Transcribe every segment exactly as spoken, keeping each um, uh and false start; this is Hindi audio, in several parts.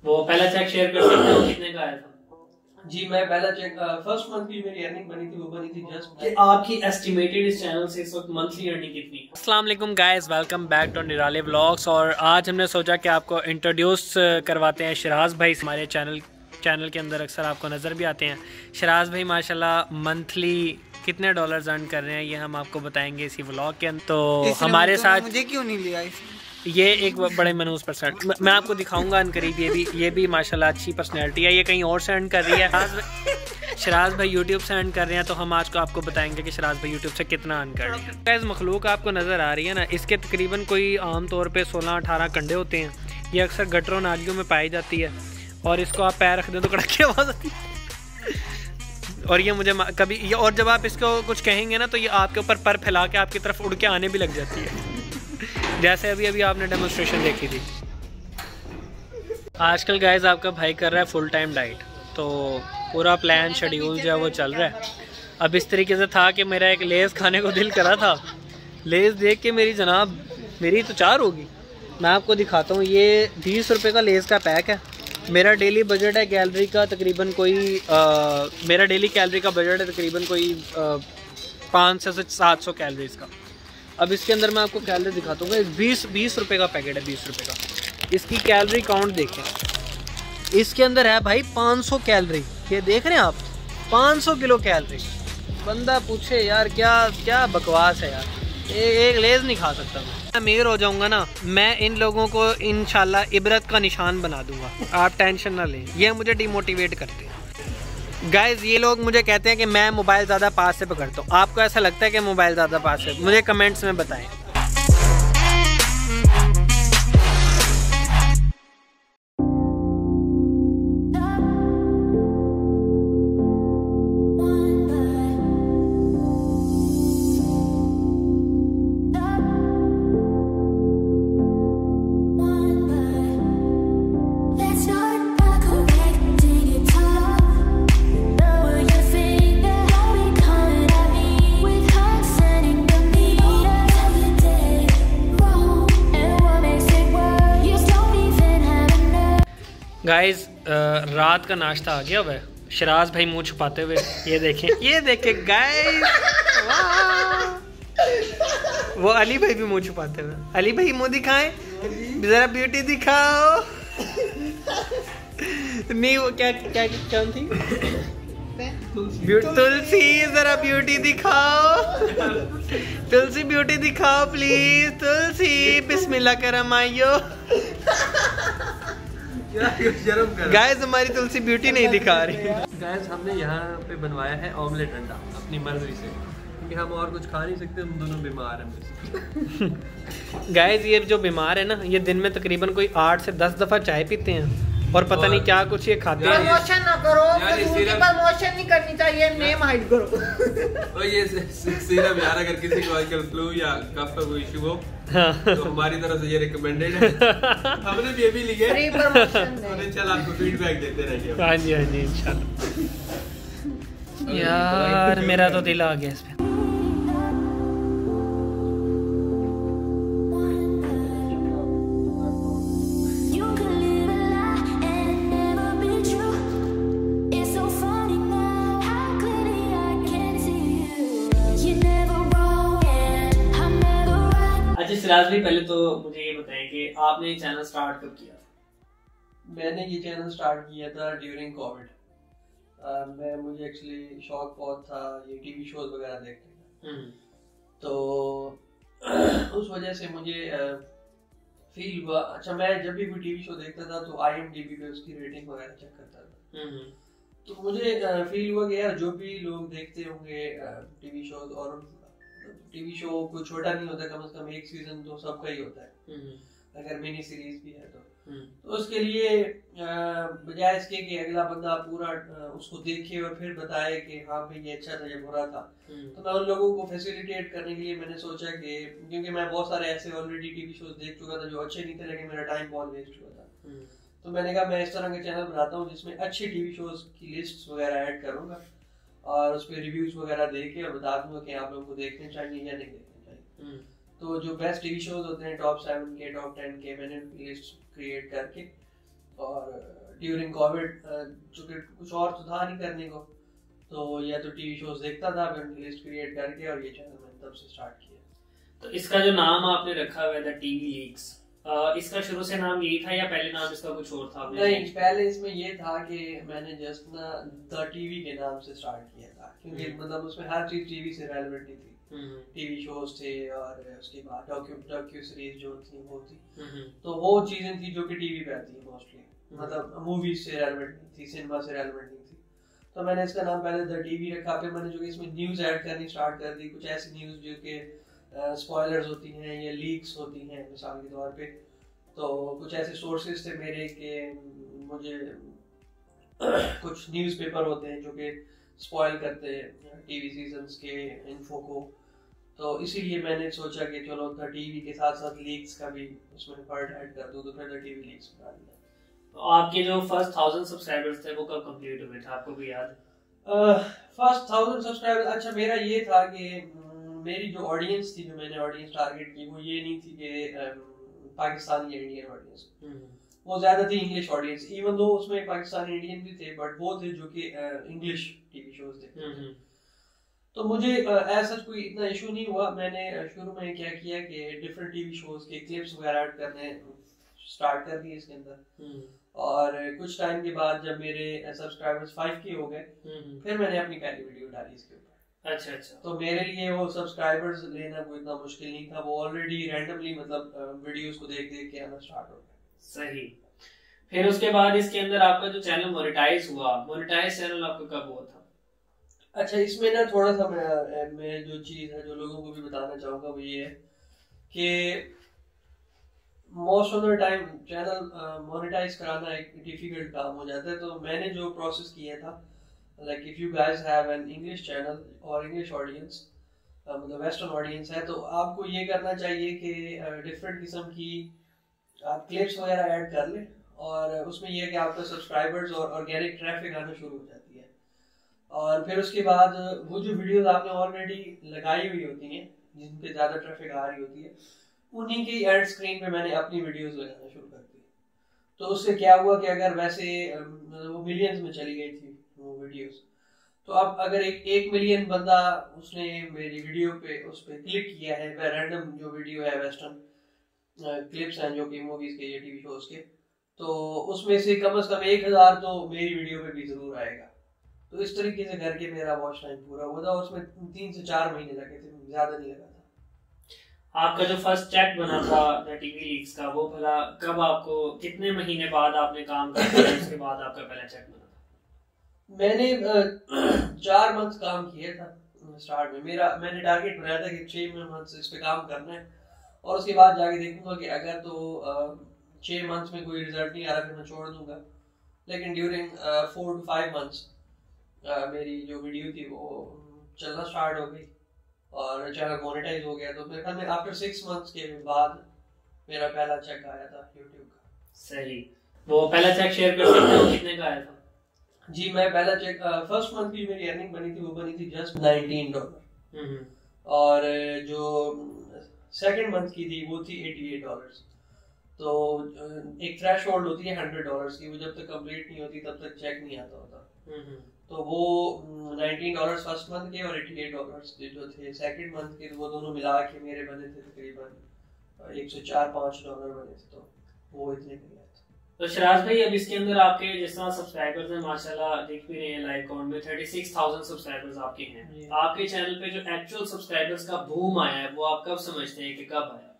वो पहला चेक शेयर कर सकते हो कितने का आया था? जी मैं पहला चेक फर्स्ट मंथ की मेरी अर्निंग बनी थी वो बनी थी जस्ट कि आपकी एस्टिमेटेड इस चैनल से इस वक्त मंथली अर्निंग कितनी है? अस्सलाम वालेकुम guys, welcome back to Nirale vlogs. और आज हमने सोचा कि आपको इंट्रोड्यूस करवाते हैं शराज भाई। हमारे चैनल चैनल के अंदर अक्सर आपको नज़र भी आते हैं। शराज भाई माशाल्लाह मंथली कितने डॉलर्स अर्न कर रहे हैं ये हम आपको बताएंगे इसी व्लॉग के अंदर। तो हमारे साथ मुझे क्यों नहीं लिया इसमें? ये एक बड़े मनूस पर्सन मैं आपको दिखाऊंगा अनकरीब। ये भी ये भी माशाल्लाह अच्छी पर्सनैलिटी है। ये कहीं और से अर्न कर रही है। शराज भाई यूट्यूब से अर्न कर रहे हैं, तो हम आज को आपको बताएंगे कि शराज भाई यूट्यूब से कितना अर्न कर रहे हैं। गाइस मखलूक आपको नज़र आ रही है ना, इसके तकरीबन कोई आम तौर पे सोलह अठारह कंडे होते हैं। ये अक्सर गटरों नालियों में पाई जाती है और इसको आप पैर रख दें तो कड़क की आवाज़ आती है। और ये मुझे कभी ये और जब आप इसको कुछ कहेंगे ना तो ये आपके ऊपर पर फैला के आपकी तरफ उड़ के आने भी लग जाती है, जैसे अभी अभी आपने डेमोन्स्ट्रेशन देखी थी। आजकल गाइस आपका भाई कर रहा है फुल टाइम डाइट, तो पूरा प्लान शेड्यूल जो है वो चल रहा है। अब इस तरीके से था कि मेरा एक लेज़ खाने को दिल करा था। लेज़ देख के मेरी जनाब मेरी तो चार होगी। मैं आपको दिखाता हूँ, ये बीस रुपये का लेज़ का पैक है। मेरा डेली बजट है कैलोरी का तकरीबन कोई आ, मेरा डेली कैलोरी का बजट है तकरीबन कोई पाँच सौ से सात सौ कैलोरीज का। अब इसके अंदर मैं आपको कैलोरी दिखाता हूँ। बीस बीस रुपये का पैकेट है, बीस रुपये का। इसकी कैलोरी काउंट देखें, इसके अंदर है भाई पाँच सौ कैलोरी। ये देख रहे हैं आप, पाँच सौ किलो कैलोरी। बंदा पूछे यार क्या क्या बकवास है यार, ए, एक लेज़ नहीं खा सकता मैं। अमीर हो जाऊंगा ना, मैं इन लोगों को इंशाल्लाह इबरत का निशान बना दूंगा, आप टेंशन ना लें। ये मुझे डिमोटिवेट करते हैं गाइज। ये लोग मुझे कहते हैं कि मैं मोबाइल ज़्यादा पास से पकड़ता हूँ। आपको ऐसा लगता है कि मोबाइल ज़्यादा पास है? मुझे कमेंट्स में बताएं। गाइस रात का नाश्ता आ गया हुआ है। शराज भाई मुंह छुपाते हुए, ये देखें ये देखें गाइस, वो अली भाई भी मुंह छुपाते हुए। अली भाई मुंह दिखाएं जरा, ब्यूटी दिखाओ। नहीं वो क्या क्या कौन थी? तुलसी, जरा ब्यूटी दिखाओ। तुलसी ब्यूटी दिखाओ प्लीज। तुलसी बिस्मिल्लाह करम आइयो। गाइस हमारी तुलसी ब्यूटी नहीं दिखा रही। गाइस हमने यहाँ पे बनवाया है ऑमलेट अंडा अपनी मर्जी से, क्योंकि हम और कुछ खा नहीं सकते, हम दोनों बीमार हैं। गाइस ये जो बीमार है ना, ये दिन में तकरीबन कोई आठ से दस दफा चाय पीते हैं और पता नहीं क्या कुछ ये खाते हैं। प्रमोशन ना करो, प्रमोशन नहीं करनी चाहिए, नेम हाइड करो। तो ये सीरम यार अगर किसी को आजकल फ्लू या कफ का कोई इशू हो तो हमारी तरफ से ये रिकमेंडेड है। हमने भी ये भी लिया है, तो चल आपको फीडबैक देते रहेंगे। हाँ जी हाँ जी इंशाल्लाह। यार मेरा तो दिल आ गया इस पे। अच्छा सिराज भाई, पहले तो मुझे ये बताएं कि आपने ये चैनल स्टार्ट कब किया था? मैंने ये चैनल स्टार्ट किया था ड्यूरिंग कोविड। मैं मुझे एक्चुअली शौक बहुत था ये टीवी शोज वगैरह देखने का, तो उस वजह से मुझे फील हुआ। अच्छा मैं जब भी कोई टीवी शो देखता था तो आईएमडीबी पे उसकी रेटिंग वगैरह चेक करता था, तो मुझे फील हुआ कि यार जो भी लोग देखते होंगे टीवी शोज, और टीवी शो कोई छोटा नहीं होता, कम से कम एक सीजन तो सबका ही होता है, अगर मिनी सीरीज भी है तो। तो उसके लिए बजाय इसके कि अगला बंदा पूरा उसको देखे और फिर बताए कि हाँ भाई ये अच्छा था ये बुरा था, तो मैं उन लोगों को फैसिलिटेट करने के लिए मैंने सोचा कि क्योंकि मैं बहुत सारे ऐसे ऑलरेडी टीवी शोज देख चुका था जो अच्छे नहीं थे, लेकिन मेरा टाइम बहुत वेस्ट हुआ था, तो मैंने कहा मैं इस तरह के चैनल बनाता हूँ जिसमें अच्छे टीवी शोज की लिस्ट वगैरह ऐड करूंगा और उस पर रिव्यूज वगैरह दे के और बता दूंगा कि आप लोगों को देखने चाहिए या नहीं देखने चाहिए। तो जो बेस्ट टीवी शोज होते हैं टॉप सेवन के टॉप टेन के मैंने लिस्ट क्रिएट करके और ड्यूरिंग कोविड चूंकि कुछ और तो था नहीं करने को, तो या तो टीवी शोज देखता था, फिर लिस्ट क्रिएट करके और ये चैनल मैंने तब से स्टार्ट किया। तो इसका जो नाम आपने रखा हुआ है टीवी लीक्स, इसका शुरू से नाम यही था या पहले नाम इसका कुछ और था? नहीं, पहले इसमें ये था कि मैंने जस्ट ना द टीवी के नाम से स्टार्ट किया था, क्योंकि मतलब उसमें हर चीज टीवी से रेलेवेंट ही थी। टीवी शोज थे और उसके बाद डॉक्यू डॉक्यू सीरीज जो थी वो थी, तो वो चीजें थी जो कि टीवी पे आती है मोस्टली, मतलब मूवीज से रेलेवेंट नहीं थी, सिनेमा से रेलेवेंट नहीं थी। तो मैंने इसका नाम पहले द टीवी रखा, फिर मैंने जो कि इसमें न्यूज ऐड करनी स्टार्ट कर दी, कुछ ऐसी न्यूज जो कि स्पॉयलर्स होती हैं या लीक्स होती हैं मिसाल के तौर पे। तो कुछ ऐसे सोर्सेज थे मेरे के मुझे कुछ न्यूज़पेपर होते हैं जो कि स्पॉइल करते हैं टीवी सीजन्स के इन्फो को, तो इसीलिए मैंने सोचा कि चलो द टीवी के साथ साथ लीक्स का भी उसमें पार्ट ऐड कर दूं, तो फिर द टीवी लीक्स बना दिया। तो आपके जो फर्स्ट थाउजेंड सब्सक्राइबर्स थे वो कब कंप्लीट हुए थे, आपको भी याद है? फर्स्ट थाउजेंड सब्सक्राइबर्स, अच्छा मेरा ये था कि मेरी जो ऑडियंस थी, जो मैंने ऑडियंस टारगेट की, वो ये नहीं थी कि पाकिस्तानी या इंडियन ऑडियंस, वो ज्यादा थी इंग्लिश ऑडियंस। इवन दो उसमें पाकिस्तानी इंडियन भी थे, बट वो थे जो कि इंग्लिश टीवी शोज थे। तो मुझे ऐसा कोई इतना इशू नहीं हुआ। मैंने शुरू में क्या किया कि डिफरेंट टीवी शोज के क्लिप्स वगैरह ऐड करने स्टार्ट कर दिए इसके अंदर, और कुछ टाइम के बाद जब मेरे सब्सक्राइबर्स फाइव के हो गए, फिर मैंने अपनी पहली वीडियो डाली इसके ऊपर। अच्छा अच्छा। तो मेरे लिए वो सब्सक्राइबर्स लेना कोई इतना मुश्किल नहीं था, वो ऑलरेडी रैंडमली मतलब वीडियोस को देख देख के आना स्टार्ट हो गया। सही। फिर उसके बाद इसके अंदर आपका जो चैनल मोनेटाइज हुआ, मोनेटाइज चैनल आपका कब हुआ था? अच्छा, इसमें ना थोड़ा सा मैं, मैं जो चीज़ है जो लोगों को भी बताना चाहूँगा वो ये है कि most of the time channel monetize कराना एक डिफिकल्ट काम हो जाता है। तो मैंने जो प्रोसेस किया था, like if you guys have an English channel और इंग्लिश ऑडियंस, मतलब वेस्टर्न ऑडियंस है, तो आपको ये करना चाहिए कि डिफरेंट किस्म की आप क्लिप्स वगैरह ऐड कर लें, और उसमें यह है कि आपका सब्सक्राइबर्स और ऑर्गेनिक ट्रैफिक आना शुरू हो जाती है। और फिर उसके बाद वो जो वीडियोस आपने ऑलरेडी लगाई हुई होती हैं जिन पे ज़्यादा ट्रैफिक आ रही होती है, उन्हीं की एड स्क्रीन पे मैंने अपनी वीडियोस लगाना शुरू कर दी। तो उससे क्या हुआ कि अगर वैसे वो मिलियंस में चली गई थी वो वीडियोस, तो अब अगर एक एक मिलियन बंदा उसने मेरी वीडियो पे उस पर क्लिक किया है, वह रैंडम जो वीडियो है वेस्टर्न क्लिप्स हैं जो कि मूवीज के या टीवी शोज के, तो उसमें से कम से कम एक हजार तो मेरी वीडियो पे भी जरूर आएगा। तो इस तरीके से करके मेरा वॉच टाइम पूरा हुआ था, उसमें तीन से चार महीने लगे थे, ज्यादा नहीं लगा था। आपका जो फर्स्ट चेक बना था टीवी लीक्स का, वो भला कब, आपको कितने महीने बाद आपने काम किया, उसके बाद आपका पहला चेक बना था? मैंने चार मंथ काम किया था स्टार्ट में। मेरा मैंने टारगेट बनाया था कि छह मंथ इस पे काम करना है, और उसके बाद जाके देखूंगा कि अगर तो छह मंथ्स में कोई रिजल्ट नहीं आ रहा फिर मैं छोड़ दूंगा। लेकिन during four to five months मेरी जो वीडियो थी वो चलना स्टार्ट हो गई और चैनल मोनेटाइज हो गया। तो मेरे ख्याल में आफ्टर सिक्स मंथ्स के बाद मेरा पहला चेक आया था यूट्यूब का। सही। वो पहला चेक शेयर कर सकते हो, कितने का आया था? जी, मैं पहला चेक फर्स्ट मंथ की मेरी अर्निंग बनी थी, वो बनी थी जस्ट नाइनटीन डॉलर, और जो सेकंड मंथ की थी वो थी एटी एट डॉलर्स। तो एक थ्रेश होल्ड होती है हंड्रेड डॉलर्स की, वो जब तक कंप्लीट नहीं होती तब तक चेक नहीं आता होता। तो वो नाइनटीन डॉलर्स फर्स्ट मंथ के और एटी एट डॉलर्स जो थे सेकंड मंथ के, वो दोनों मिला के मेरे बने थे तकरीबन एक सौ चार पाँच डॉलर बने थे। तो वो इतने के लिए। तो शराज भाई, अब इसके अंदर आपके जिस तरह सब्सक्राइबर्स हैं माशाल्लाह देख भी रहे हैं, लाइव काउंट में थर्टी सिक्स थाउजेंड सब्सक्राइबर्स आपके हैं। आपके चैनल पे जो एक्चुअल सब्सक्राइबर्स का बूम आया है वो आप कब समझते हैं कि कब आया?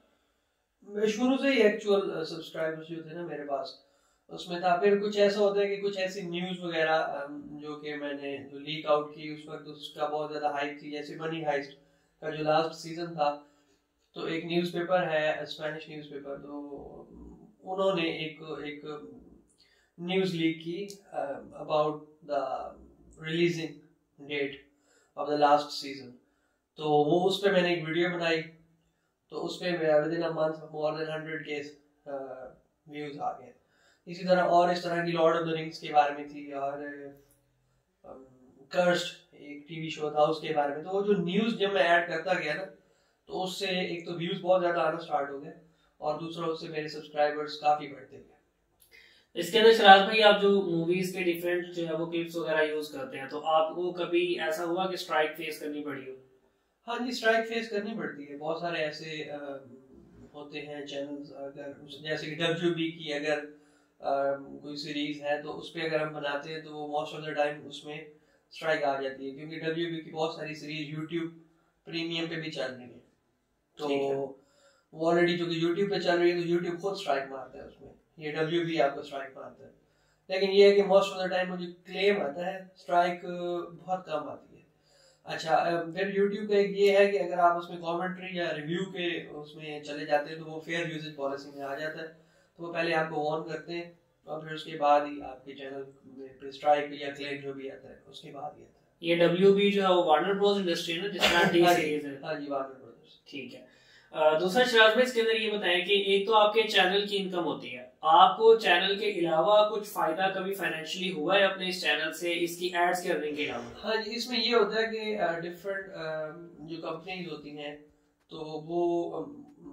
शुरू से ही एक्चुअल सब्सक्राइबर्स जो थे ना मेरे पास, उसमें था। फिर कुछ ऐसा होता है कि कुछ ऐसी न्यूज़ वगैरह जो कि मैंने जो लीक आउट की उस वक्त उसका बहुत ज़्यादा हाइप थी, जैसे मनी हाइस्ट का जो लास्ट सीजन था, तो एक न्यूज़पेपर है स्पेनिश न्यूज़पेपर, तो उन्होंने एक एक न्यूज़ लीक की about the releasing date of the last season. तो वो उस पर मैंने एक वीडियो बनाई, तो उस पर within a month more than hundred K views आ गए। इसी तरह और इस तरह की लॉर्ड ऑफ द रिंग्स के बारे में थी, और कर्स्ड एक टीवी शो था उसके बारे में। तो वो जो न्यूज़ जब मैं ऐड करता गया ना, तो उससे एक तो व्यूज बहुत ज़्यादा आना स्टार्ट हो गए, और दूसरा उससे मेरे सब्सक्राइबर्स काफ़ी बढ़ते गए। इसके अंदर शराज भाई आप जो मूवीज के डिफरेंट जो है वो क्लिप्स वगैरह यूज करते हैं, तो आपको कभी ऐसा हुआ कि स्ट्राइक फेस करनी पड़ी हो? हाँ जी, स्ट्राइक फेस करनी पड़ती है। बहुत सारे ऐसे आ, होते हैं चैनल्स, अगर जैसे कि डब्ल्यूबी की अगर आ, कोई सीरीज है तो उस पर अगर हम बनाते हैं तो मोस्ट ऑफ द टाइम उसमें स्ट्राइक आ जाती है, क्योंकि डब्ल्यूबी की बहुत सारी सीरीज यूट्यूब प्रीमियम पे भी चल रही है। तो वो ऑलरेडी जो कि यूट्यूब पे चल रही है तो यूट्यूब खुद स्ट्राइक मारता है उसमें, ये डब्ल्यूबी आपको स्ट्राइक मारता है। लेकिन ये है कि मोस्ट ऑफ द टाइम मुझे क्लेम आता है, स्ट्राइक बहुत कम आती है। अच्छा, फिर यूट्यूब का एक ये है कि अगर आप उसमें कमेंट्री या रिव्यू के उसमें चले जाते हैं तो वो फेयर यूजेज पॉलिसी में आ जाता है, तो वो पहले आपको वार्न करते हैं और फिर उसके बाद ही आपके चैनल पे स्ट्राइक या क्लेम जो भी आता है उसके बाद ही आता है। ये डब्ल्यूबी जो है वो वार्नर ब्रोस इंडस्ट्री है ना, जिसमें डी सीरीज है। हाँ जी, वार्नर ब्रोस। ठीक है। Uh, दूसरा शराज भाई इसके अंदर ये बताएं कि एक तो आपके चैनल की इनकम होती है, आपको चैनल के अलावा कुछ फायदा कभी फाइनेंशियली हुआ है अपने इस चैनल से, इसकी एड्स के अर्निंग के अलावा? हाँ जी, इसमें ये होता है कि डिफरेंट जो कंपनीज होती हैं तो वो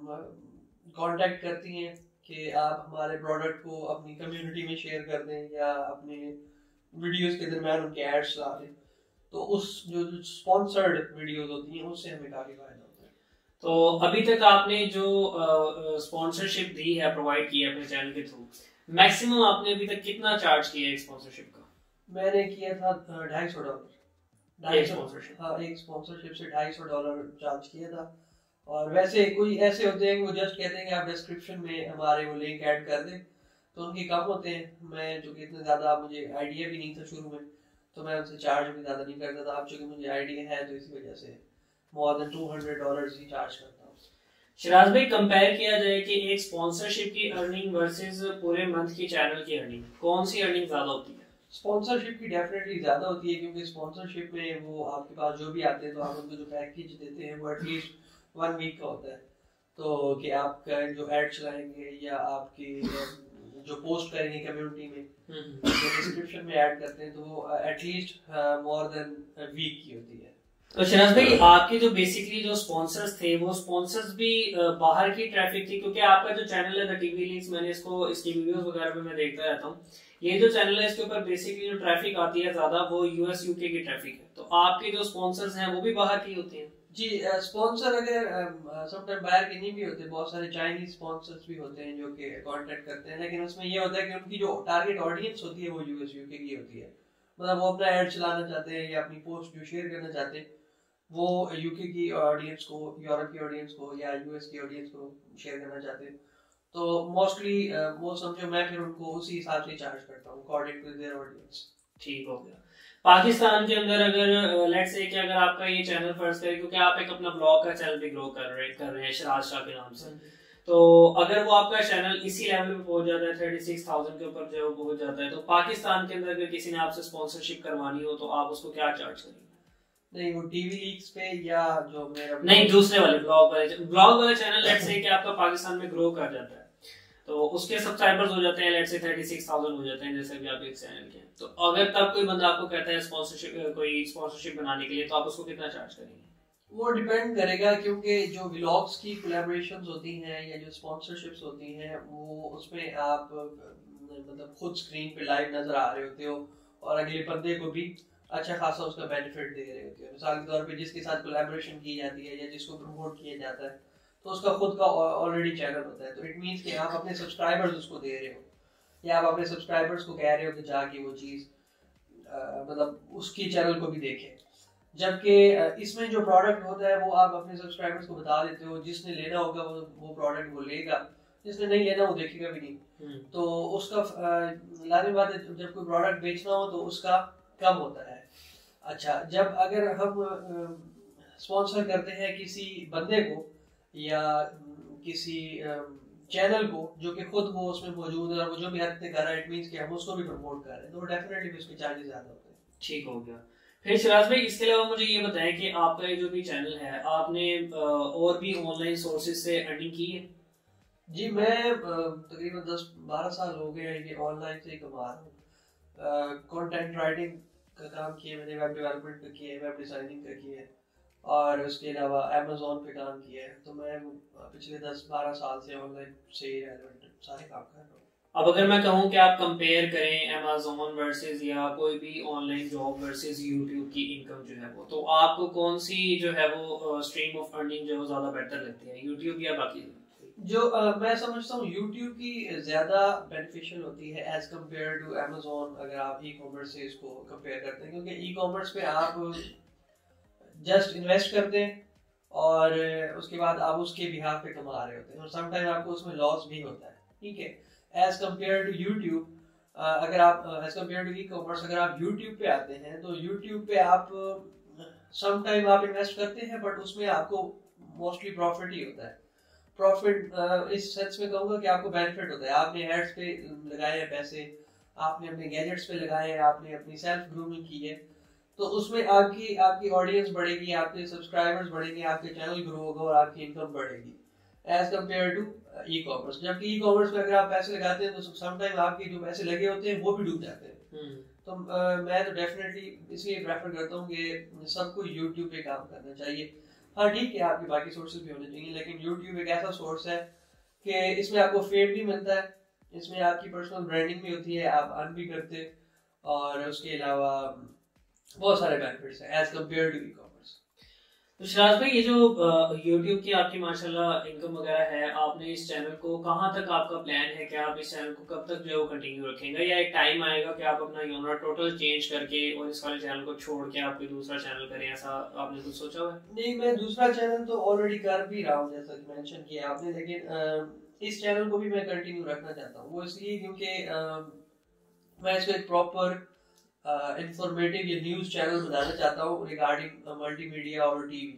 कांटेक्ट करती हैं कि आप हमारे प्रोडक्ट को अपनी कम्युनिटी में शेयर कर दें या अपने वीडियोस के दरमियान उनके एड्स ला दें, तो उस जो स्पॉन्सर्ड वीडियोस होती हैं उससे हमें काफी फायदा होता है। तो अभी तक आपने जो स्पॉन्सरशिप uh, दी है, प्रोवाइड की है अपने चैनल के थ्रू, मैक्सिमम आपने अभी तक कितना चार्ज किया है स्पॉन्सरशिप का? मैंने किया था ढाई सौ डॉलर ढाई स्पॉन्सरशिप। हाँ, एक स्पॉन्सरशिप से ढाई सौ डॉलर चार्ज किया था। और वैसे कोई ऐसे होते हैं कि वो जस्ट कहते हैं कि आप डिस्क्रिप्शन में हमारे वो लिंक ऐड कर दें, तो उनके कम होते हैं। मैं चूँकि इतने ज़्यादा मुझे आइडिया भी नहीं था शुरू में, तो मैं उनसे चार्ज भी ज़्यादा नहीं करता था। अब चूँकि मुझे आइडिया है तो इसी वजह से more than two hundred dollars ही चार्ज करता हूँ। शराज भाई, कंपेयर किया जाए कि एक स्पॉन्सरशिप की अर्निंग वर्सेस पूरे मंथ की चैनल की अर्निंग, कौन सी अर्निंग ज़्यादा होती है? स्पॉन्सरशिप की डेफिनेटली ज़्यादा होती है, क्योंकि स्पॉन्सरशिप में वो आपके पास जो भी आते हैं तो आप उनको जो पैकेज देते हैं वो एटलीस्ट वन वीक का होता है। तो कि आपका जो एड चलाएंगे या आपकी जो पोस्ट करेंगे कम्युनिटी में, जो डिस्क्रिप्शन में ऐड करते हैं, तो वो एटलीस्ट मोर देन वीक की होती है। तो शराज भाई, आपके जो बेसिकली जो स्पॉन्सर्स थे वो स्पॉन्सर्स भी बाहर की ट्रैफिक थी? क्योंकि आपका जो चैनल है द टीवी लीक्स, मैंने इसको इसकी वीडियोस वगैरह में मैं देखता रहता हूँ, ये जो चैनल है इसके ऊपर बेसिकली जो ट्रैफिक आती है ज्यादा वो यूएस यूके की ट्रैफिक है, तो आपके जो स्पॉन्सर्स हैं वो भी बाहर की होते हैं? जी, स्पॉन्सर अगर समटाइम बाहर के नहीं भी होते, बहुत सारे चाइनीज स्पॉन्सर्स भी होते हैं जो कि कांटेक्ट करते हैं, लेकिन उसमें ये होता है कि उनकी जो टारगेट ऑडियंस होती है वो यूएस यूके की होती है। मतलब वो अपना ऐड चलाना चाहते हैं या अपनी पोस्ट जो शेयर करना चाहते हैं वो यूके की ऑडियंस को, यूरोप की ऑडियंस को या यूएस की ऑडियंस को शेयर करना चाहते हैं। तो मोस्टली वो समझो मैं फिर उनको उसी हिसाब से चार्ज करता हूँ अकॉर्डिंग टू देयर ऑडियंस। ठीक हो गया। पाकिस्तान के अंदर अगर लेट्स से कि अगर आपका ये चैनल फर्ज करें, क्योंकि आप एक अपना ब्लॉग का चैनल भी ग्रो कर रहे कर रहे हैं शराज शाह के नाम से, तो अगर वो आपका चैनल इसी लेवल पे पहुंच जाता है थर्टी सिक्स थाउजेंड के ऊपर जो पहुंच जाता है, तो पाकिस्तान के अंदर अगर किसी ने आपसे स्पॉन्सरशिप करवानी हो तो आप उसको क्या चार्ज करेंगे? नहीं, वो टीवी लीक्स पे या जो मेरा नहीं, दूसरे वाले ब्लॉग वाले ब्लॉग वाले चैनल लेट्स से कि आपका पाकिस्तान में ग्रो कर जाता है तो उसके सब्सक्राइबर्स हो जाते हैं let's say thirty six thousand हो जाते हैं, जैसे भी आप एक चैनल के, तो अगर तब कोई बंदा आपको कहता है स्पॉन्सरशिप कोई स्पॉन्सरशिप बनाने के लिए, तो आप उसको कितना चार्ज करेंगे? वो डिपेंड करेगा, क्योंकि जो व्लॉग्स की कोलैबोरेशंस होती हैं या जो स्पॉन्सरशिप्स होती हैं वो उसमें आप मतलब खुद स्क्रीन पे लाइव नजर आ रहे होते हो और अगले बंदे को भी अच्छा खासा उसका बेनिफिट दे रहे होते हो। मिसाल के तौर पे जिसके साथ कोलैबोरेशन की जाती है या जिसको प्रमोट किया जाता है तो उसका खुद का ऑलरेडी चैनल होता है, तो इट मींस कि आप अपने सब्सक्राइबर्स उसको दे रहे हो या आप अपने सब्सक्राइबर्स को कह रहे हो कि जाके वो चीज़ मतलब उसकी चैनल को भी देखें। जबकि इसमें जो प्रोडक्ट होता है वो आप अपने सब्सक्राइबर्स को बता देते हो, जिसने लेना होगा वो वो प्रोडक्ट वो लेगा, जिसने नहीं लेना वो देखेगा भी नहीं। तो उसका लाजमी बात है जब कोई प्रोडक्ट बेचना हो तो उसका कम होता है। अच्छा, जब अगर हम स्पॉन्सर करते हैं किसी बंदे को या किसी चैनल को जो कि खुद वो उसमें मौजूद है और वो जो भी हद तक कर रहा है, इट मींस कि हम उसको भी प्रमोट कर रहे हैं, तो डेफिनेटली भी उसके चार्जेस ज्यादा होते हैं। ठीक हो गया। फिर शराज भाई, इसके अलावा मुझे ये बताएं कि आपका ये जो भी चैनल है आपने और भी ऑनलाइन सोर्सेज से अर्निंग की है? जी, मैं तकरीबन दस बारह साल हो गए हैं ये ऑनलाइन से ही कमा रहा हूँ। कंटेंट राइटिंग का काम किया मैंने, वेब डेवलपमेंट का किया है, वेब डिजाइनिंग का किया है और उसके अलावा अमेज़न पे काम किया है। तो मैं पिछले दस बारह साल से ऑनलाइन से ही रेलेवेंट सारे काम कर रहा हूँ। अब अगर मैं कहूँ कि आप कंपेयर करें अमेज़न वर्सेस या कोई भी ऑनलाइन जॉब वर्सेस यूट्यूब की इनकम जो है वो, तो आपको कौन सी जो है वो स्ट्रीम ऑफ अर्निंग जो है वो ज़्यादा बेहतर लगती है, यूट्यूब या बाकी? जो uh, मैं समझता हूँ यूट्यूब की ज़्यादा बेनिफिशियल होती है एज कम्पेयर टू अमेज़न, अगर आप ई कॉमर्स से इसको कंपेयर करते हैं, क्योंकि ई कॉमर्स पे आप जस्ट इन्वेस्ट करते हैं और उसके बाद आप उसके बिहाफ पे कमा रहे होते हैं और समटाइम आपको उसमें लॉस भी होता है, ठीक है। एज कम्पेयर टू यूट्यूब, अगर आप as compare to ecommerce अगर आप यूट्यूब पे आते हैं तो यूट्यूब पे आप समटाइम आप इन्वेस्ट करते हैं बट उसमें आपको मोस्टली प्रॉफिट ही होता है। प्रॉफिट इस सेंस में कहूँगा कि आपको बेनिफिट होता है, आपने एड्स पे लगाए हैं पैसे, आपने अपने गैजेट्स पे लगाए हैं, आपने अपनी सेल्फ ग्रूमिंग की है, तो उसमें आपकी आपकी ऑडियंस बढ़ेगी, आपके सब्सक्राइबर्स बढ़ेंगे, आपके चैनल ग्रो होगा और आपकी इनकम बढ़ेगी as compare to ecommerce. जबकि ई कॉमर्स में अगर आप पैसे लगाते हैं तो समटाइम आपके जो पैसे लगे होते हैं वो भी डूब जाते हैं। तो uh, मैं तो डेफिनेटली इसलिए प्रेफर करता हूँ कि सबको यूट्यूब पे काम करना चाहिए। हाँ ठीक है, आपके बाकी सोर्सेज भी होने चाहिए, लेकिन यूट्यूब एक ऐसा सोर्स है कि इसमें आपको फेम भी मिलता है, इसमें आपकी पर्सनल ब्रांडिंग भी होती है, आप अर्न भी करते हैं और उसके अलावा बहुत सारे बेनिफिट्स हैं as compare to ecommerce. तो शिराज भाई, ये जो यूट्यूब की आपकी माशाल्लाह इनकम वगैरह है, आपने इस चैनल को कहाँ तक आपका प्लान है कि आप इस चैनल को कब तक जो है वो कंटिन्यू रखेंगे, या एक टाइम आएगा कि आप अपना यूनर टोटल चेंज करके और इस वाले चैनल को छोड़ के आप कोई दूसरा चैनल करें, ऐसा आपने कुछ सोचा हुआ है? नहीं, मैं दूसरा चैनल तो ऑलरेडी कर भी रहा हूँ जैसा कि मेंशन किया आपने, लेकिन इस चैनल को भी मैं कंटिन्यू रखना चाहता हूँ। वो इसलिए क्योंकि मैं इसको एक प्रॉपर इंफॉर्मेटिव या न्यूज़ चैनल बनाना चाहता हूँ रिगार्डिंग मल्टीमीडिया और टीवी,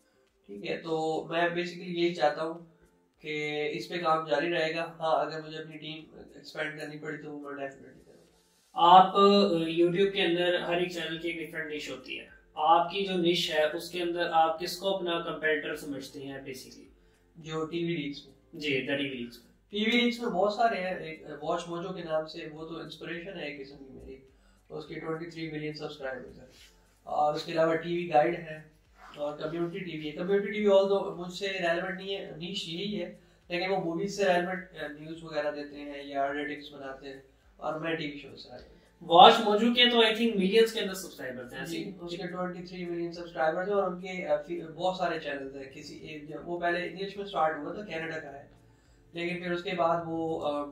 ठीक है। तो मैं बेसिकली यही चाहता हूँ कि इस पे काम जारी रहेगा। हाँ, अगर मुझे अपनी टीम एक्सपेंड करनी पड़ी तो मैं डेफिनेटली करूँगा। आप यूट्यूब के अंदर हर एक चैनल की एक डिफरेंट निश होती है, आपकी जो निश है उसके अंदर आप किसको अपना कंपेटिटर समझते हैं बेसिकली? जो टीवी लीग्स में, जी द टीवी लीग्स में टीवी लीग्स में बहुत सारे हैं। एक वॉच मोजो के नाम से, वो तो इंस्पिरेशन है एक किस्म की मेरी, उसके तेईस मिलियन सब्सक्राइबर्स हैं। और उसके अलावा टीवी गाइड है और कम्युनिटी टीवी है। कम्युनिटी टीवी ऑल तो मुझसे रेलेवेंट नहीं है, नीश यही है, लेकिन वो मूवीज से रेलेवेंट न्यूज़ वगैरह देते हैं या रेटिंग्स बनाते हैं और मैं टीवी शो से आया। वॉच मोजो के तो आई थिंक मिलियंस के अंदर सब्सक्राइबर्स हैं, जी, उसके तेईस मिलियन सब्सक्राइबर्स हैं और उनके बहुत सारे चैनल्स हैं। किसी एक वो पहले इंग्लिश में स्टार्ट हुआ था, कनाडा का है, लेकिन फिर उसके बाद वो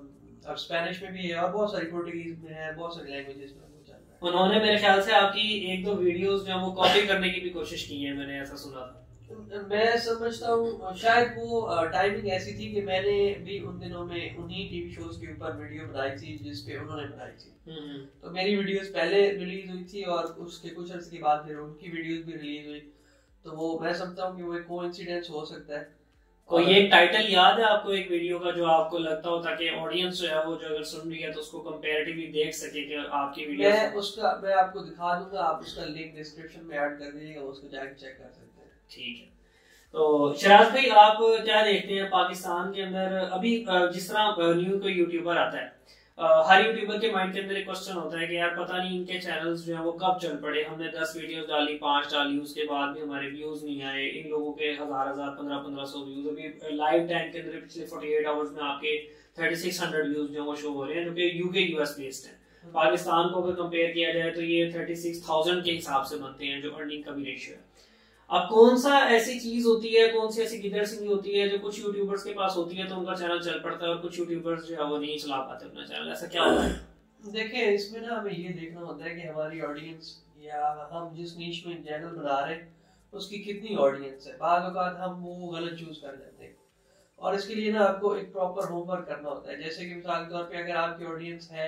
अब स्पेनिश में भी है और बहुत सारी पोर्टुगीज में है, बहुत सारी लैंग्वेजेस में वो चल रहा है। उन्होंने मेरे ख्याल से आपकी एक दो वीडियोस जो वो कॉपी करने की भी कोशिश की है, मैंने ऐसा सुना था। मैं समझता हूँ शायद वो टाइमिंग ऐसी थी कि मैंने भी उन दिनों में उन्हीं टीवी शोज के ऊपर वीडियो बनाई थी जिस पे उन्होंने बनाई थी। तो मेरी वीडियोस पहले रिलीज हुई थी और उसके कुछ अर्से के बाद फिर उनकी वीडियोस भी रिलीज हुई, तो वो मैं समझता हूँ कि वो एक कोइंसिडेंस हो सकता है। कोई एक टाइटल याद है आपको एक वीडियो का जो आपको लगता हो ताकि ऑडियंस जो है वो जो अगर सुन रही है तो उसको कंपैरेटिवली देख सके कि आपकी वीडियो? मैं उसका मैं आपको दिखा दूंगा, आप उसका लिंक डिस्क्रिप्शन में ऐड कर दीजिएगा, उसको जाके चेक कर सकते हैं। ठीक है। तो शिराज भाई, आप क्या देखते हैं पाकिस्तान के अंदर अभी जिस तरह न्यू कोई यूट्यूबर आता है, हर यूट्यूबर के माइंड के अंदर एक क्वेश्चन होता है कि यार पता नहीं इनके चैनल्स जो है वो कब चल पड़े, हमने दस वीडियोस डाली, पांच डाली, उसके बाद भी हमारे व्यूज नहीं आए, इन लोगों के हजार हजार पंद्रह पंद्रह सौ व्यूज, अभी लाइव टाइम के अंदर पिछले अड़तालीस आवर्स में आपके छत्तीस सौ व्यूज जो वो शो हो रहे हैं, जो कि यूके यूएस बेस्ड है। पाकिस्तान को अगर कंपेयर किया जाए तो ये छत्तीस हज़ार के हिसाब से बनते हैं जो अर्निंग का भी रेशियो है। अब कौन सा ऐसी चीज होती है, कौन सी ऐसी गिदड़ सिंगी होती है जो कुछ यूट्यूबर्स के पास होती है तो उनका चैनल चल पड़ता है और कुछ यूट्यूबर्स जो है वो नहीं चला पाते अपना चैनल, ऐसा क्या होता है? देखिए, इसमें ना हमें ये देखना होता है कि हमारी ऑडियंस या हम जिस नीश में चैनल बना रहे हैं उसकी कितनी ऑडियंस है। बाद औक़ात हम वो गलत चूज कर लेते हैं और इसके लिए ना आपको एक प्रॉपर होमवर्क करना होता है। जैसे कि मिसाल के तौर पे अगर आपकी ऑडियंस है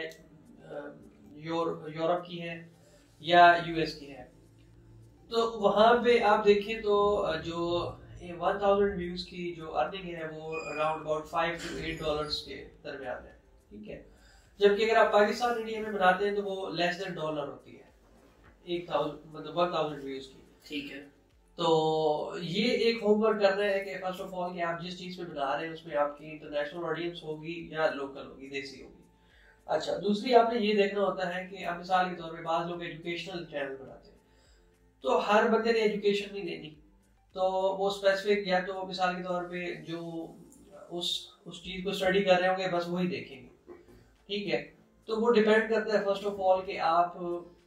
यूरोप की है या यूएस की है, तो वहाँ पे आप देखें तो जो एक हज़ार व्यूज की जो अर्निंग है वो around about five to eight dollars के दरमियान है, ठीक है। जबकि अगर आप पाकिस्तान इंडिया में बनाते हैं तो वो लेस देन डॉलर होती है, एक थाउजेंड मतलब वन थाउजेंड व्यूज की, ठीक है। तो ये एक होमवर्क करना है कि फर्स्ट ऑफ ऑल कि आप जिस चीज पे बना रहे हैं उसमें आपकी इंटरनेशनल ऑडियंस होगी या लोकल होगी, देसी होगी। अच्छा, दूसरी आपने ये देखना होता है कि आप मिसाल के तौर पे बाज़ लोग एजुकेशनल चैनल बनाते हैं, तो हर बंदे ने एजुकेशन नहीं देनी, तो वो स्पेसिफिक या तो मिसाल के तौर पे जो उस उस चीज को स्टडी कर रहे होंगे बस वही देखेंगे। ठीक है। तो वो डिपेंड करता है फर्स्ट ऑफ ऑल कि आप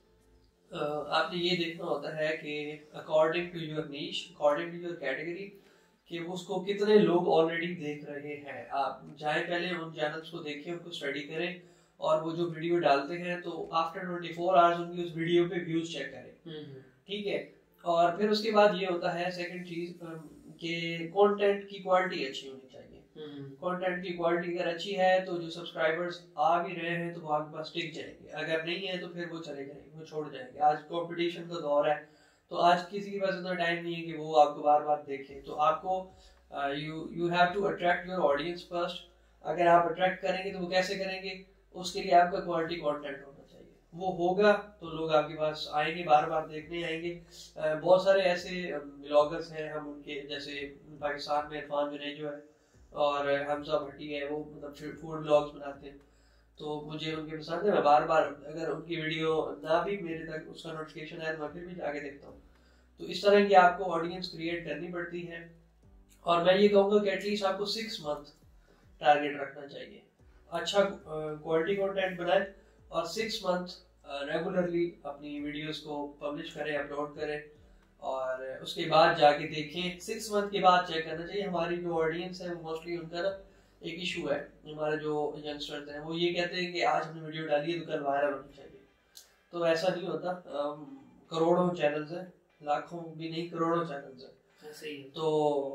आपने ये देखना होता है कि according to your niche, according to your category, कि उसको कितने लोग ऑलरेडी देख रहे हैं। आप जाए पहले उन चैनल्स को देखें, उनको स्टडी करें, और वो जो वीडियो डालते हैं तो आफ्टर ट्वेंटी फोर आवर्स उनकी उस वीडियो पे व्यूज चेक करें, ठीक है। और फिर उसके बाद ये होता है सेकंड चीज कि कंटेंट की क्वालिटी अच्छी होनी चाहिए। कंटेंट की क्वालिटी अगर अच्छी है तो जो सब्सक्राइबर्स आ भी रहे हैं तो वो आपके पास टिक जाएंगे, अगर नहीं है तो फिर वो चले जाएंगे, वो छोड़ जाएंगे। आज कंपटीशन का दौर है, तो आज किसी के पास इतना टाइम नहीं है कि वो आपको बार बार देखे। तो आपको you you have to attract your audience first. अगर आप अट्रैक्ट करेंगे तो वो कैसे करेंगे, उसके लिए आपका क्वालिटी कंटेंट होना चाहिए। वो होगा तो लोग आपके पास आएंगे, बार बार देखने आएंगे। बहुत सारे ऐसे ब्लॉगर्स हैं, हम उनके जैसे पाकिस्तान में इरफान जुनैद जो है और हमजा भट्टी है, वो मतलब फूड ब्लॉग्स बनाते हैं, तो मुझे उनके पसंद है। मैं बार बार अगर उनकी वीडियो ना भी मेरे तक उसका नोटिफिकेशन है तो मैं फिर भी जाके देखता हूँ। तो इस तरह की आपको ऑडियंस क्रिएट करनी पड़ती है। और मैं ये कहूँगा कि एटलीस्ट आपको सिक्स मंथ टारगेट रखना चाहिए। अच्छा क्वालिटी कंटेंट बनाएं और सिक्स मंथ रेगुलरली अपनी वीडियोस को पब्लिश करें, अपलोड करें, और उसके बाद जाके देखें। सिक्स मंथ के बाद चेक करना चाहिए। हमारी जो ऑडियंस है वो मोस्टली उनका ना एक इशू है, हमारे जो यंगस्टर्स हैं वो ये कहते हैं कि आज हमने वीडियो डाली है तो कल वायरल होनी चाहिए। तो ऐसा नहीं होता। करोड़ों चैनल्स हैं, लाखों भी नहीं, करोड़ों चैनल्स हैं। ऐसे ही। तो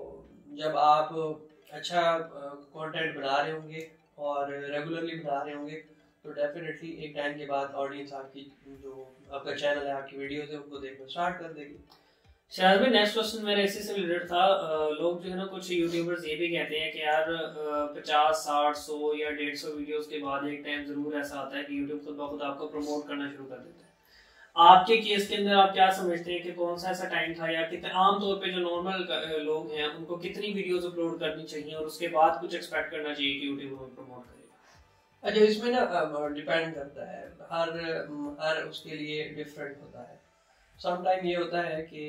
जब आप अच्छा कंटेंट बना रहे होंगे और रेगुलरली बना रहे होंगे तो डेफिनेटली एक टाइम के बाद ऑडियंस आपकी जो आपका चैनल है, आपकी वीडियोस है, उनको देखना स्टार्ट कर देगी। शायद भाई नेक्स्ट क्वेश्चन मेरा इसी से रिलेटेड था। लोग जो है ना, कुछ यूट्यूबर्स ये भी कहते हैं कि यार पचास साठ सौ या डेढ़ सौ वीडियोस के बाद एक टाइम जरूर ऐसा आता है कि यूट्यूब खुद ब खुद आपको प्रमोट करना शुरू कर देता है। आपके केस के अंदर आप क्या समझते हैं कि कौन सा ऐसा टाइम था, या कितने आमतौर पे जो नॉर्मल लोग हैं उनको कितनी वीडियोस अपलोड करनी चाहिए और उसके बाद कुछ एक्सपेक्ट करना चाहिए कि यूट्यूब हमें प्रमोट करेगा? अच्छा, इसमें ना डिपेंड करता है, हर हर उसके लिए डिफरेंट होता है। सम टाइम ये होता है कि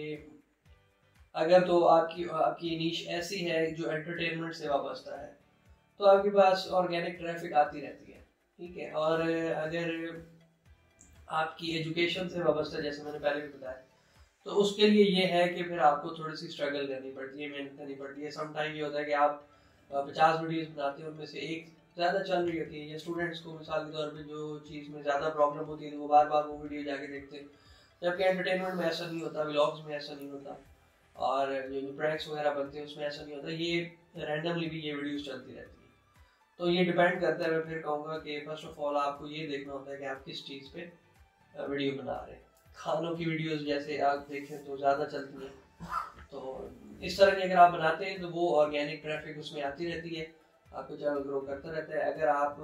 अगर तो आपकी आपकी नीश ऐसी है जो एंटरटेनमेंट से वाबस्ता है तो आपके पास ऑर्गेनिक ट्रैफिक आती रहती है, ठीक है। और अगर आपकी एजुकेशन से वाबस्ता, जैसे मैंने पहले भी बताया, तो उसके लिए ये है कि फिर आपको थोड़ी सी स्ट्रगल करनी पड़ती है, मेहनत करनी पड़ती है। सम टाइम ये होता है कि आप पचास वीडियोस बनाते हैं, उनमें से एक ज़्यादा चल रही होती है, या स्टूडेंट्स को मिसाल के तौर पे जो चीज़ में ज़्यादा प्रॉब्लम होती है तो वो बार बार वो वीडियो जाके देखते हैं। जबकि एंटरटेनमेंट में ऐसा नहीं होता, व्लॉग्स में ऐसा नहीं होता, और जो प्रैंक्स वगैरह बनते हैं उसमें ऐसा नहीं होता। ये रैंडमली भी ये वीडियोस चलती रहती है। तो ये डिपेंड करता है। मैं फिर कहूँगा कि फर्स्ट ऑफ ऑल आपको ये देखना होता है कि आप किस चीज़ पे वीडियो बना रहे हैं। खानों की वीडियोस जैसे आप देखें तो ज़्यादा चलती हैं, तो इस तरह की अगर आप बनाते हैं तो वो ऑर्गेनिक ट्रैफिक उसमें आती रहती है, आपका चैनल ग्रो करता रहता है। अगर आप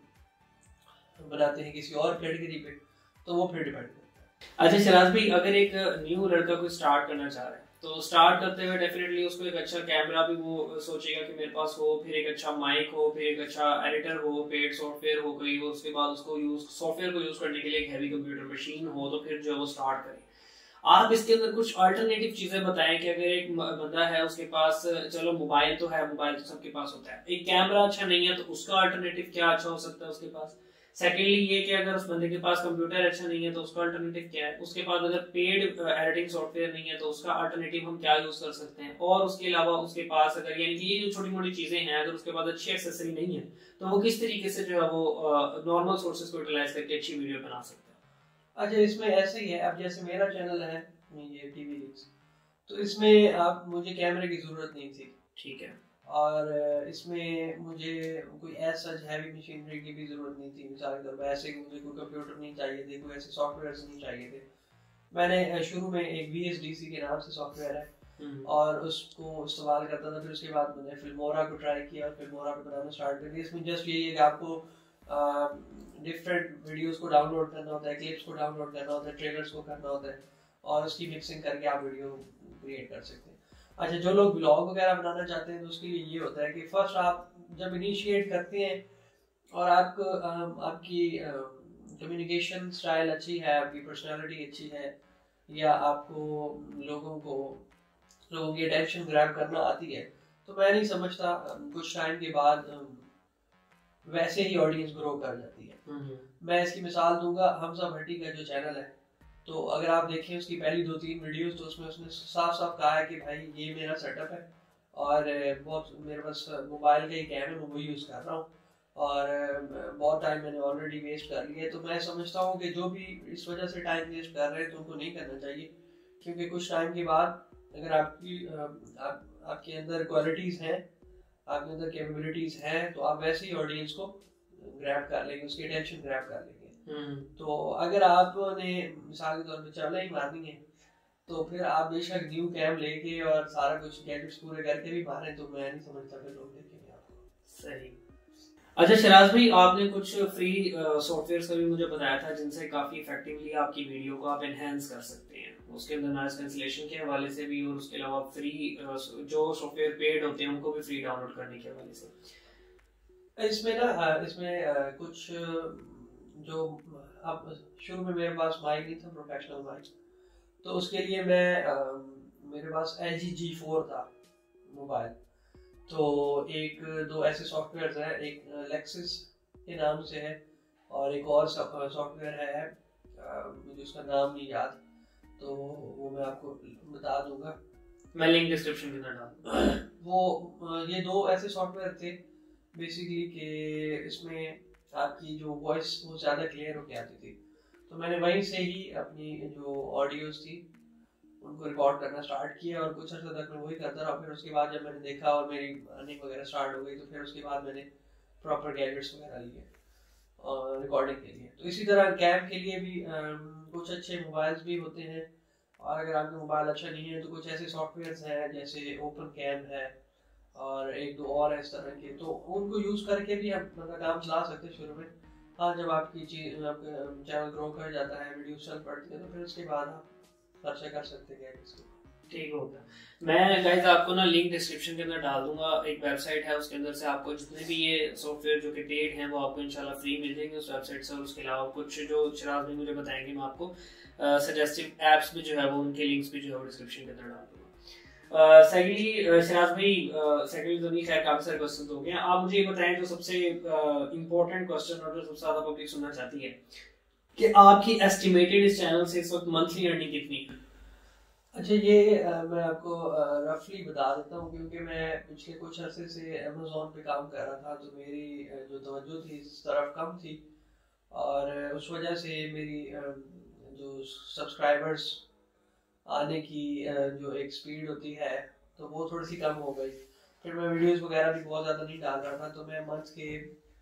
बनाते हैं किसी और कैटेगरी पे तो वो फिर डिपेंड करता है। अच्छा शराज भाई, अगर एक न्यू लड़का को स्टार्ट करना चाह रहा है तो स्टार्ट करते हुए डेफिनेटली उसको एक अच्छा कैमरा भी वो सोचेगा कि मेरे पास हो, फिर एक अच्छा माइक हो, फिर एक अच्छा एडिटर हो, पेड सॉफ्टवेयर हो गई हो, उसके बाद उसको यूज सॉफ्टवेयर को यूज करने के लिए एक हैवी कंप्यूटर मशीन हो, तो फिर जो वो स्टार्ट करे। आप इसके अंदर कुछ अल्टरनेटिव चीजें बताएं कि अगर एक बंदा है उसके पास, चलो मोबाइल तो है, मोबाइल तो सबके पास होता है, एक कैमरा अच्छा नहीं है तो उसका अल्टरनेटिव क्या अच्छा हो सकता है उसके पास। सेकेंडली ये कि अगर उस बंदे के पास कंप्यूटर अच्छा नहीं है तो उसका अल्टरनेटिव क्या है। उसके पास अगर पेड एडिटिंग सॉफ्टवेयर नहीं है तो उसका अल्टरनेटिव हम क्या यूज कर सकते हैं। और उसके अलावा उसके पास अगर यानी कि ये जो छोटी मोटी चीजें हैं, अगर उसके पास अच्छी एक्सेसरी नहीं है तो वो किस तरीके से जो है वो नॉर्मल सोर्सेज को यूटिलाइज करके अच्छी वीडियो बना सकते हैं। अच्छा, इसमें ऐसे ही है, अब जैसे मेरा चैनल है ये टीवी लीक्स, तो इसमें आप मुझे कैमरे की जरूरत नहीं थी, ठीक है, और इसमें मुझे कोई ऐसा हैवी मशीनरी की भी जरूरत नहीं थी। मिसाल के तौर पर ऐसे मुझे कोई कंप्यूटर नहीं चाहिए थे, कोई ऐसे सॉफ्टवेयर नहीं चाहिए थे। मैंने शुरू में एक वी एस डी सी के नाम से सॉफ्टवेयर है और उसको इस्तेमाल करता था। फिर उसके बाद मैंने फिल्मोरा को ट्राई किया और फिल्मोरा पे बनाना स्टार्ट कर दिया। इसमें जस्ट यही है कि आपको डिफरेंट वीडियोस को डाउनलोड करना होता है, क्लिप्स को डाउनलोड करना होता है, ट्रेलर्स को करना होता है, और उसकी मिक्सिंग करके आप वीडियो क्रिएट कर सकते हैं। अच्छा, जो लोग ब्लॉग वगैरह बनाना चाहते हैं तो उसके लिए ये होता है कि फर्स्ट आप जब इनिशिएट करते हैं और आपको आपकी कम्युनिकेशन स्टाइल अच्छी है, आपकी पर्सनालिटी अच्छी है, या आपको लोगों को लोगों की अटेंशन ग्रैब करना आती है, तो मैं नहीं समझता कुछ टाइम के बाद वैसे ही ऑडियंस ग्रो कर जाती है। मैं इसकी मिसाल दूंगा, हमजा भट्टी का जो चैनल है, तो अगर आप देखें उसकी पहली दो तीन वीडियोस, तो उसमें उसने साफ साफ कहा है कि भाई ये मेरा सेटअप है और बहुत मेरे पास मोबाइल का ही कैम है, मैं वही यूज़ कर रहा हूँ और बहुत टाइम मैंने ऑलरेडी वेस्ट कर लिया है। तो मैं समझता हूँ कि जो भी इस वजह से टाइम वेस्ट कर रहे हैं तो उनको नहीं करना चाहिए, क्योंकि कुछ टाइम के बाद अगर आपकी आप, आपके अंदर क्वालिटीज़ हैं, आपके अंदर कैपेबिलिटीज़ हैं, तो आप वैसे ही ऑडियंस को ग्रैब कर लेंगे, उसकी अटेंशन ग्रैब कर लेंगे। तो अगर आपने मिसाल के तौर पर चावला ही मारनी है तो फिर आप बेशक न्यू कैम लेके और सारा कुछ गैजेट्स पूरे करके भी मारें, तो मैं नहीं समझता कि लोग देखेंगे आपको। सही। अच्छा शराज भाई, आपने कुछ फ्री सॉफ्टवेयर्स का भी मुझे बताया था जिनसे काफी इफेक्टिवली आपकी वीडियो को आप एनहांस कर सकते हैं, उसके अंदर नॉइज कैंसिलेशन के हवाले से भी और उसके अलावा फ्री जो सॉफ्टवेयर पेड होते हैं उनको भी फ्री डाउनलोड करने के हवाले से। इसमें ना इसमें कुछ जो अब शुरू में मेरे पास माइक नहीं था, प्रोफेशनल माइक, तो उसके लिए मैं आ, मेरे पास एल जी जी फोर था मोबाइल, तो एक दो ऐसे सॉफ्टवेयर हैं, एक लेक्सिस के नाम से है और एक और सॉफ्टवेयर है, मुझे उसका नाम नहीं याद, तो वो मैं आपको बता दूंगा, मैं लिंक डिस्क्रिप्शन में डाल दूंगा। वो ये दो ऐसे सॉफ्टवेयर थे बेसिकली कि इसमें आपकी जो वॉइस वो ज़्यादा क्लियर होके आती थी, तो मैंने वहीं से ही अपनी जो ऑडियोज थी उनको रिकॉर्ड करना स्टार्ट किया और कुछ अर्से तक मैं वही करता रहा। फिर उसके बाद जब मैंने देखा और मेरी अर्निंग वगैरह स्टार्ट हो गई, तो फिर उसके बाद मैंने प्रॉपर गैजेट्स वगैरह लिए और रिकॉर्डिंग के लिए। तो इसी तरह कैम के लिए भी कुछ अच्छे मोबाइल्स भी होते हैं, और अगर आपका मोबाइल अच्छा नहीं है तो कुछ ऐसे सॉफ्टवेयर्स हैं जैसे ओपन कैम है और एक दो और इस तरह के, तो उनको यूज़ करके भी हम मतलब काम चला सकते हैं शुरू में। हाँ, जब आपकी चीज आपका चैनल ग्रो कर जाता है, वीडियो चल पड़ती है, तो फिर उसके बाद आप खर्चा कर सकते हैं इसको। ठीक हो गया। मैं गाइस आपको ना लिंक डिस्क्रिप्शन के अंदर डाल दूंगा, एक वेबसाइट है उसके अंदर से आपको जितने भी ये सॉफ्टवेयर जो कि पेड हैं वो आपको इंशाल्लाह फ्री मिल जाएंगे उस वेबसाइट से, और उसके अलावा कुछ जो शराज भी मुझे बताएंगे मैं आपको सजेस्टिव एप्स भी जो है वो उनके लिंक्स भी जो है डिस्क्रिप्शन के अंदर डाल दूंगा। सेकेंडली शराज भाई, सेकेंडली तो नहीं, खैर काफी सारे क्वेश्चन हो गए हैं, आप मुझे ये बताएं जो सबसे इम्पोर्टेंट क्वेश्चन और जो सबसे ज्यादा पब्लिक सुनना चाहती है कि आपकी एस्टिमेटेड इस चैनल से इस वक्त मंथली अर्निंग कितनी है? अच्छा, ये आ, मैं आपको रफली बता देता हूँ, क्योंकि मैं पिछले कुछ अरसे से अमेज़ॉन पे काम कर रहा था, तो मेरी जो तवज्जो थी इस तरफ कम थी, और उस वजह से मेरी जो सब्सक्राइबर्स आने की जो एक स्पीड होती है तो वो थोड़ी सी कम हो गई। फिर मैं वीडियोस वगैरह भी बहुत ज़्यादा नहीं डाल रहा था, तो मैं मंथ के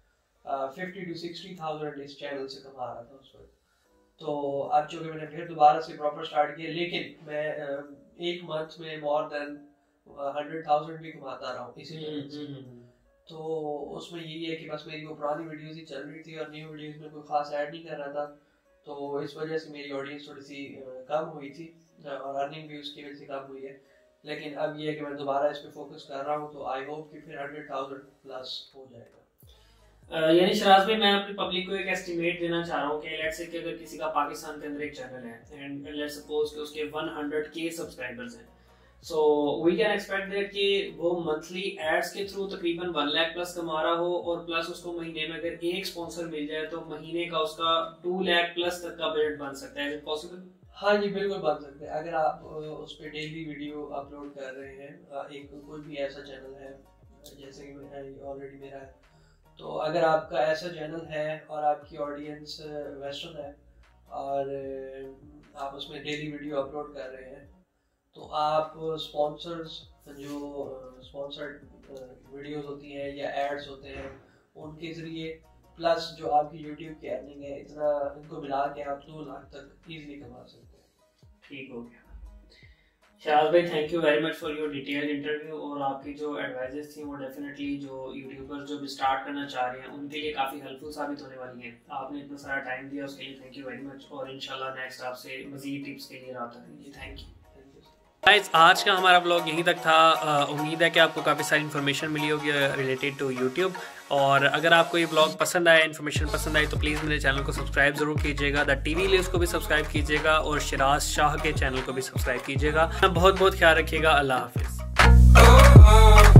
फिफ्टी टू सिक्सटी थाउजेंड इस चैनल से कमा रहा था उस वक्त। तो अब चूँकि मैंने फिर दोबारा से प्रॉपर स्टार्ट किया, लेकिन मैं एक मंथ में मोर देन हंड्रेड थाउजेंड भी कमाता रहा हूँ इसी चैनल से। तो उसमें यही है कि बस मेरी वो पुरानी वीडियोस ही चल रही थी और न्यू वीडियोस में कोई खास ऐड नहीं कर रहा था, तो इस वजह से मेरी ऑडियंस थोड़ी सी कम हुई थी और अर्निंग भी उसकी वजह से कम हुई है। लेकिन अब ये है कि मैं दोबारा इस पे फोकस कर रहा हूँ, तो आई होप कि फिर हंड्रेड थाउजेंड प्लस हो जाएगा। Uh, यानी शराज भाई, मैं अपनी पब्लिक को एक एस्टिमेट देना चाह रहा हूँ कि लेट्स से कि अगर किसी का पाकिस्तान के अंदर एक चैनल है एंड लेट्स सपोज कि उसके हंड्रेड के सब्सक्राइबर्स हैं, so we can expect that कि वो मंथली एड्स के थ्रू तकरीबन वन लाख प्लस कमा रहा हो, और प्लस उसको महीने में अगर एक स्पॉन्सर मिल जाए तो महीने का उसका टू लाख प्लस तक का बजट बन सकता है। Is it possible? हाँ जी, बिल्कुल बन सकते हैं। अगर आप उस पर डेली वीडियो अपलोड कर रहे हैं, एक कोई भी ऐसा चैनल है जैसे कि ऑलरेडी मेरा है, तो अगर आपका ऐसा चैनल है और आपकी ऑडियंस वेस्टर्न है और आप उसमें डेली वीडियो अपलोड कर रहे हैं, तो आप स्पॉन्सर्स जो स्पॉन्सर्ड वीडियोस होती हैं या एड्स होते हैं उनके ज़रिए, प्लस जो आपकी यूट्यूब की अर्निंग है, इतना इनको मिला के आप दो लाख तक इजीली कमा सकते हैं। ठीक हो गया। शराज भाई, thank you very much for your detail interview, और आपकी जो एडवाइजेस थी वो डेफिनेटली जो यूट्यूबर्स जो भी स्टार्ट करना चाह रहे हैं उनके लिए काफ़ी हेल्पफुल साबित होने वाली हैं। आपने इतना सारा टाइम दिया उसके लिए थैंक यू वेरी मच, और इंशाल्लाह नेक्स्ट आपसे मज़ीद टिप्स के लिए रब्ता करेंगे। थैंक यू गाइस, आज का हमारा ब्लॉग यहीं तक था। उम्मीद है कि आपको काफ़ी सारी इन्फॉर्मेशन मिली होगी रिलेटेड टू यूट्यूब, और अगर आपको ये ब्लॉग पसंद आया, इन्फॉर्मेशन पसंद आई, तो प्लीज़ मेरे चैनल को सब्सक्राइब ज़रूर कीजिएगा, द टीवी न्यूज़ को भी सब्सक्राइब कीजिएगा, और शराज शाह के चैनल को भी सब्सक्राइब कीजिएगा। बहुत बहुत ख्याल रखिएगा। अल्लाह हाफिज़।